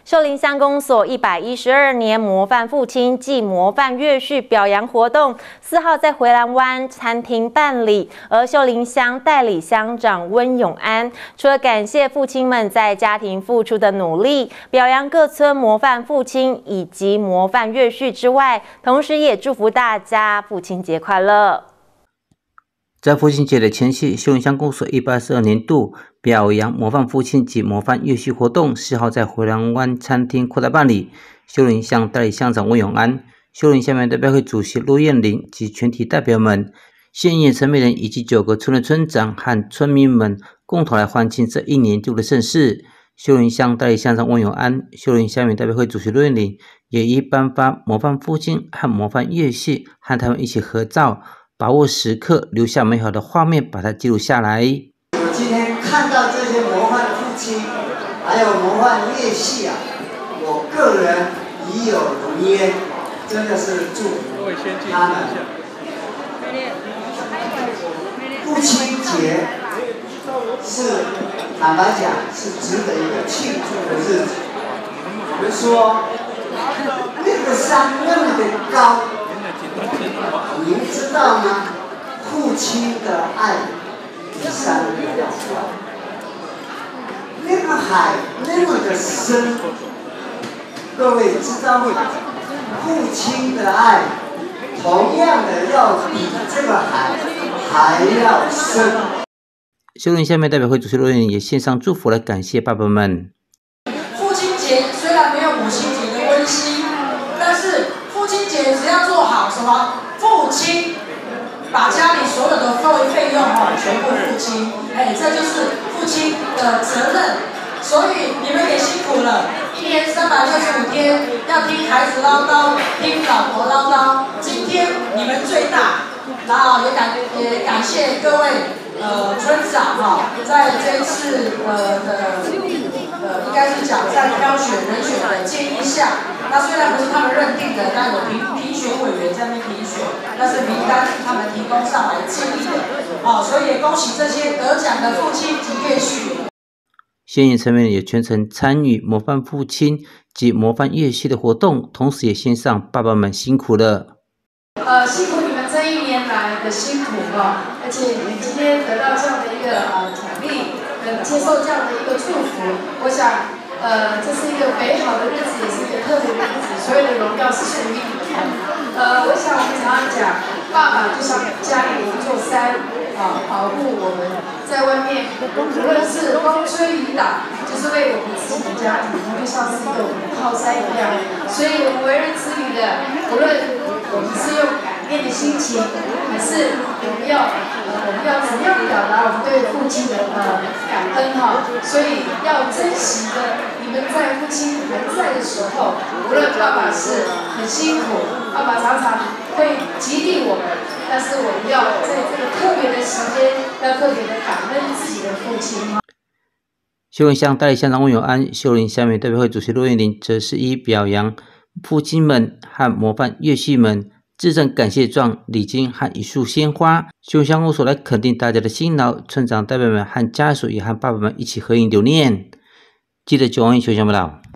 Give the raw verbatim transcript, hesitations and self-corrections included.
秀林乡公所一百一十二年模范父亲暨模范乐序表扬活动，四号在回兰湾餐厅办理。而秀林乡代理乡长温永安，除了感谢父亲们在家庭付出的努力，表扬各村模范父亲以及模范乐序之外，同时也祝福大家父亲节快乐。 在父亲节的前夕，秀林乡公所一百二十二年度表扬模范父亲及模范乐序活动四号在回兰湾餐厅扩大办理。秀林乡代理乡长温永安、秀林乡民代表会主席陆燕玲及全体代表们、县议陈美人以及九个村的村长和村民们共同来欢庆这一年度的盛事。秀林乡代理乡长温永安、秀林乡民代表会主席陆燕玲也以颁发模范父亲和模范乐序，和他们一起合照。 把握时刻，留下美好的画面，把它记录下来。 我今天看到这些模范父亲，还有模范乐系啊，我个人已有荣焉，真的是祝福他们。父亲节是坦白讲是值得一个庆祝的日子。我们说那个山那么的高。 您知道吗？父亲的爱比山要高，那个海那么的深，各位知道吗？父亲的爱同样的要比这个海还要深。 秀林乡民代表会主席陆燕也献上祝福来感谢爸爸们。 父亲节虽然没有母亲节的温馨，但是父亲节只要做好什么？ 父亲把家里所有的费费用哦全部付清，哎，这就是父亲的责任。所以你们也辛苦了，一年三百六十五天要听孩子唠叨，听老婆唠叨。今天你们最大，然后也感也感谢各位呃村长哈、哦，在这一次呃的呃应该是讲在挑选人选的建议下。 那虽然不是他们认定的，但有评评选委员在那边评选，但是名单是他们提供上来建议的，哦，所以也恭喜这些得奖的父亲及乐序。 县议成员也全程参与模范父亲及模范乐序的活动，同时也献上爸爸们辛苦了。 呃，辛苦你们这一年来的辛苦哈、哦，而且你今天得到这样的一个呃奖励，呃，接受这样的一个祝福，我想。 呃，这是一个美好的日子，也是一个特别的日子，所有的荣耀是属于你的。呃，我想我们常常讲，爸爸就像家里的一座山，啊，保护我们在外面，无论是风吹雨打，就是为我们自己的家庭，它就像是一个我们的靠山一样。所以，我们为人子女的，无论我们是用感念的心情，还是我们要呃我们要怎么样表达我们对父亲的呃感恩哈？所以要珍惜的。 你们在父亲还在的时候，无论爸爸是很辛苦，爸爸常常会激励我们，但是我们要在这个特别的时间，要特别的感恩自己的父亲。 秀林乡代理乡长温永安、秀林乡民代表会主席陆燕玲则是以表扬父亲们和模范乐序们致赠感谢状、礼金和一束鲜花。秀林乡公所来肯定大家的辛劳，村长代表们和家属也和爸爸们一起合影留念。记得九王一球想不到。